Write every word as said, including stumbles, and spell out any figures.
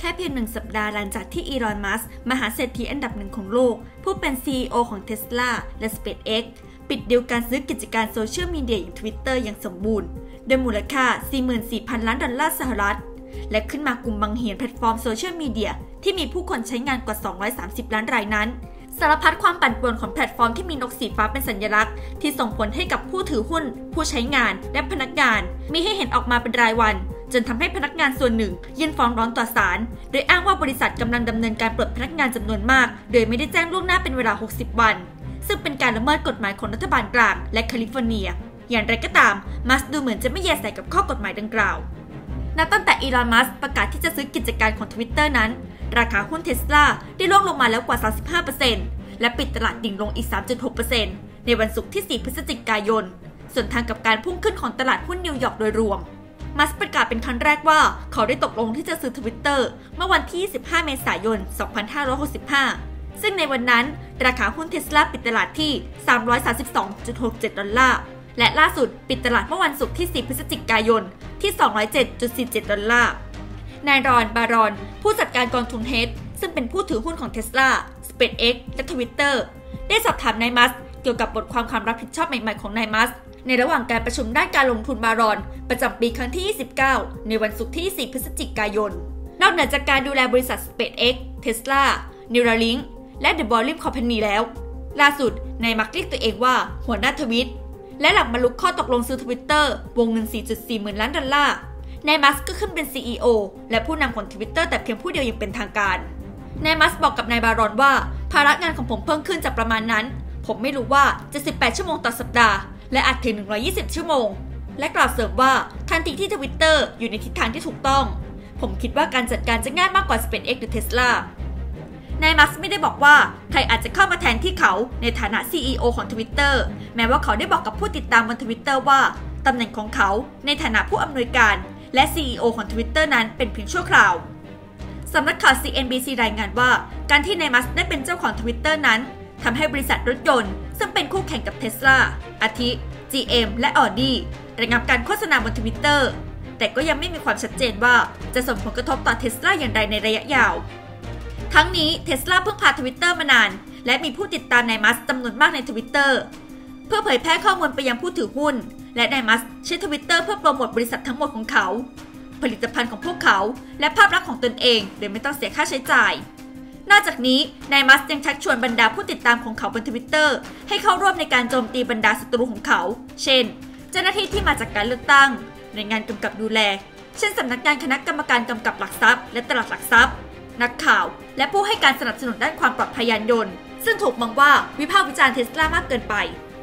ค่เพียงหนึ่งสัปดาห์หลังจากที่อีลอน มัสก์มหาเศรษฐีอันดับหนึ่งของโลกผู้เป็น ซี อี โอ ของ Tesla และ SpaceX ปิดดีลการซื้อกิจการโซเชียลมีเดียอย่าง Twitter อย่างสมบูรณ์โดยมูลค่า สี่หมื่นสี่พัน ล้านดอลลาร์สหรัฐและขึ้นมากลุ่มบังเหียนแพลตฟอร์มโซเชียลมีเดียที่มีผู้คนใช้งานกว่าสองร้อยสามสิบล้านรายนั้นสารพัดความปั่นป่วนของแพลตฟอร์มที่มีนกสีฟ้าเป็นสัญลักษณ์ที่ส่งผลให้กับผู้ถือหุ้นผู้ใช้งานและพนักงานมีให้เห็นออกมาเป็นรายวันจนทำให้พนักงานส่วนหนึ่งยื่นฟ้องร้องต่อศาลโดยอ้างว่าบริษัทกำลังดำเนินการปลดพนักงานจำนวนมากโดยไม่ได้แจ้งล่วงหน้าเป็นเวลาหกสิบวันซึ่งเป็นการละเมิดกฎหมายของรัฐบาลกลางและแคลิฟอร์เนียอย่างไรก็ตามมัสก์ดูเหมือนจะไม่แยแสกับข้อกฎหมายดังกล่าวนับตั้งแต่อีลอน มัสก์ประกาศที่จะซื้อกิจการของ Twitter นั้นราคาหุ้น Tesla ได้ร่วงลงมาแล้วกว่า สามสิบห้าเปอร์เซ็นต์ และปิดตลาดดิ่งลงอีก สามจุดหกเปอร์เซ็นต์ ในวันศุกร์ที่ สี่ พฤศจิกายนส่วนทางกับการพุ่งขึ้นของตลาดหุ้นนิวยอร์กโดยรวมมัสก์ประกาศเป็นครั้งแรกว่าเขาได้ตกลงที่จะซื้อ Twitter เมื่อวันที่ ยี่สิบห้า เมษายน สองพันห้าร้อยหกสิบห้า ซึ่งในวันนั้นราคาหุ้น Tesla ปิดตลาดที่ สามร้อยสามสิบสองจุดหกเจ็ด ดอลลาร์และล่าสุดปิดตลาดเมื่อวันศุกร์ที่ สี่ พฤศจิกายนที่ สองร้อยเจ็ดจุดสี่เจ็ด ดอลลาร์นายรอน บารอนผู้จัดการกองทุนเฮดซึ่งเป็นผู้ถือหุ้นของ Tesla SpaceX และ Twitter ได้สอบถามนายมัสก์เกี่ยวกับบทความความรับผิดชอบใหม่ๆของนายมัสก์ในระหว่างการประชุมด้านการลงทุนบารอนประจำปีครั้งที่ ยี่สิบเก้า ในวันศุกร์ที่ สี่ พฤศจิกายนนอกเหนือจากการดูแลบริษัท SpaceX Tesla Neuralink และ The Boring Company แล้วล่าสุดนายมัสก์เรียกตัวเองว่าหัวหน้าทวิตและหลังบรรลุข้อตกลงซื้อ Twitter วงเงิน สี่จุดสี่ หมื่นล้านดอลลาร์นายมัสก์ก็ขึ้นเป็น ซี อี โอ และผู้นำของ Twitter แต่เพียงผู้เดียวอย่างเป็นทางการนายมัสก์บอกกับนายบารอนว่าภาระงานของผมเพิ่มขึ้นจากประมาณนั้นผมไม่รู้ว่าจะสิบแปดชั่วโมงต่อสัปดาห์และอาจถึงหนึ่งร้อยยี่สิบชั่วโมงและกล่าวเสริมว่าทันทีที่ Twitter อยู่ในทิศทางที่ถูกต้องผมคิดว่าการจัดการจะง่ายมากกว่า SpaceX หรือ Tesla นายมัสก์ไม่ได้บอกว่าใครอาจจะเข้ามาแทนที่เขาในฐานะ ซี อี โอ ของ Twitter แม้ว่าเขาได้บอกกับผู้ติดตามบน Twitter ว่าตำแหน่งของเขาในฐานะผู้อำนวยการและ ซี อี โอ ของ Twitter นั้นเป็นเพียงชั่วคราวสำนักข่าว ซี เอ็น บี ซี รายงานว่าการที่นายมัสก์ได้เป็นเจ้าของ Twitter นั้นทำให้บริษัทรถยนต์ซึ่งเป็นคู่แข่งกับ Tesla อาทิ จี เอ็ม และ Audi ระงับการโฆษณาบน Twitter แต่ก็ยังไม่มีความชัดเจนว่าจะส่งผลกระทบต่อ Tesla อย่างไรในระยะยาวทั้งนี้ Tesla เพิ่งพา Twitter มานานและมีผู้ติดตามนายมัสก์จำนวนมากใน Twitter เพื่อเผยแพร่ข้อมูลไปยังผู้ถือหุ้นและนายมัสก์ใช้ Twitter เพื่อโปรโมทบริษัททั้งหมดของเขาผลิตภัณฑ์ของพวกเขาและภาพลักษณ์ของตนเองโดยไม่ต้องเสียค่าใช้จ่ายนอกจากนี้นายมัสก์ยังชักชวนบรรดาผู้ติดตามของเขาบน Twitter ให้เข้าร่วมในการโจมตีบรรดาศัตรูของเขาเช่นเจ้าหน้าที่ที่มาจากการเลือกตั้งหน่วยงานกำกับดูแลเช่นสำนักงานคณะกรรมการกำกับหลักทรัพย์และตลาดหลักทรัพย์นักข่าวและผู้ให้การสนับสนุนด้านความปลอดภัยยานยนต์ซึ่งถูกมองว่าวิพากษ์วิจารณ์ Tesla มากเกินไป